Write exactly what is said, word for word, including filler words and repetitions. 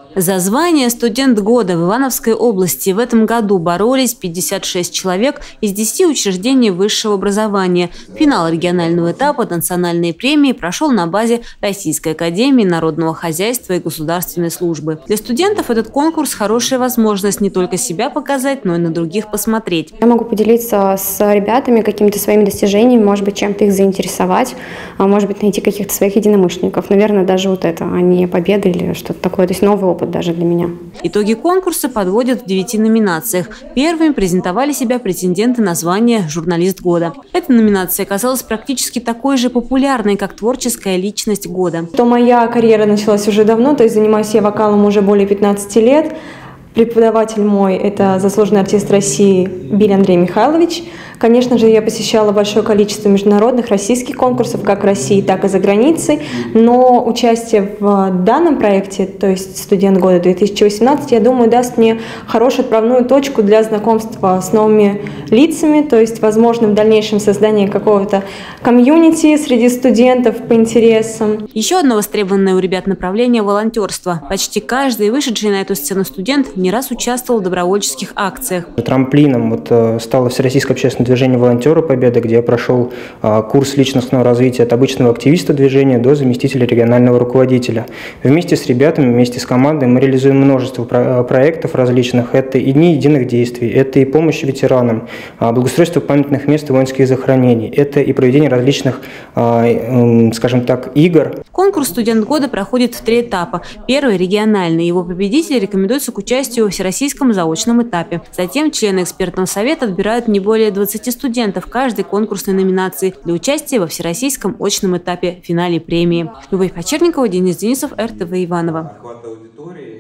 За звание «Студент года» в Ивановской области в этом году боролись пятьдесят шесть человек из десяти учреждений высшего образования. Финал регионального этапа национальной премии прошел на базе Российской академии народного хозяйства и государственной службы. Для студентов этот конкурс – хорошая возможность не только себя показать, но и на других посмотреть. Я могу поделиться с ребятами какими-то своими достижениями, может быть, чем-то их заинтересовать, может быть, найти каких-то своих единомышленников. Наверное, даже вот это, а не победа или что-то такое. То есть новый опыт даже для меня. Итоги конкурса подводят в девяти номинациях. Первыми презентовали себя претенденты на звание «Журналист года». Эта номинация оказалась практически такой же популярной, как творческая личность года. То моя карьера началась уже давно, то есть занимаюсь я вокалом уже более пятнадцати лет. Преподаватель мой – это заслуженный артист России Биль Андрей Михайлович. Конечно же, я посещала большое количество международных российских конкурсов, как в России, так и за границей. Но участие в данном проекте, то есть «Студент года две тысячи восемнадцать», я думаю, даст мне хорошую отправную точку для знакомства с новыми лицами, то есть возможным в дальнейшем создание какого-то комьюнити среди студентов по интересам. Еще одно востребованное у ребят направление – волонтерство. Почти каждый вышедший на эту сцену студент не раз участвовал в добровольческих акциях. Трамплином вот стало Всероссийское общественное движение «Волонтеры Победы», где я прошел а, курс личностного развития от обычного активиста движения до заместителя регионального руководителя. Вместе с ребятами, вместе с командой мы реализуем множество про проектов различных. Это и дни единых действий, это и помощь ветеранам, а, благоустройство памятных мест и воинских захоронений, это и проведение различных, а, э, скажем так, игр. Конкурс «Студент года» проходит в три этапа. Первый – региональный. Его победители рекомендуются к участию во всероссийском заочном этапе. Затем члены экспертного совета отбирают не более двадцати студентов каждой конкурсной номинации для участия во всероссийском очном этапе в финале премии. Любовь Почерникова, Денис Денисов, эр тэ вэ Иваново.